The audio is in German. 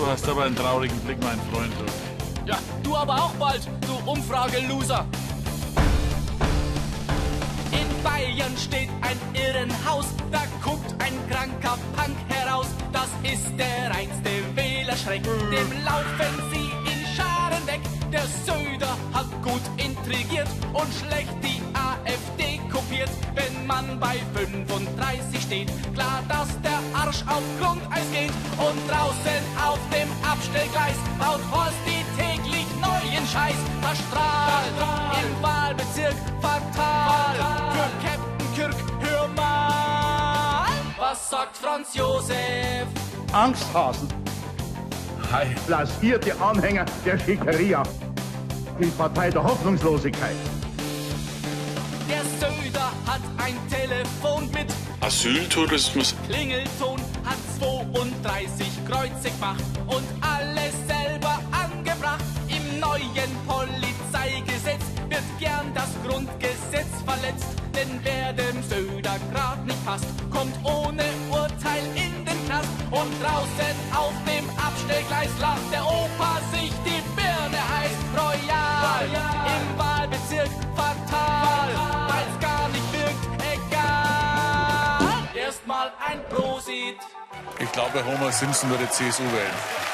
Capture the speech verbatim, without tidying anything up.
Du hast aber einen traurigen Blick, mein Freund. Ja, du aber auch bald, du Umfrage-Loser. In Bayern steht ein Irrenhaus, da guckt ein kranker Punk heraus. Das ist der reinste Wählerschreck, dem laufen sie in Scharen weg. Der Söder hat gut intrigiert und schlecht die AfD kopiert. Wenn man bei fünfunddreißig steht, klar, dass der Arsch auf Grundeis geht. Und draußen auf dem Abstellgleis baut Horst die täglich neuen Scheiß. Verstrahlt im Wahlbezirk fatal. Für Captain Kirk, hör mal, was sagt Franz Josef? Angsthasen. Hi. Blasierte Anhänger der Schickeria. Die Partei der Hoffnungslosigkeit. Der Söder hat ein Telefon mit Asyltourismus. Klingelton, hat zweiunddreißig Kreuze gemacht und alles selber angebracht. Im neuen Polizeigesetz wird gern das Grundgesetz verletzt. Denn wer dem Söder grad nicht passt, kommt ohne Urteil in den Knast. Und draußen auf dem Abstellgleis lacht der Opa sich die Birne heiß. Royal, im Wahlbezirk fatal, weil's gar nicht wirkt, egal. Erstmal ein Prosit. Ich glaube, Homer Simpson würde C S U wählen.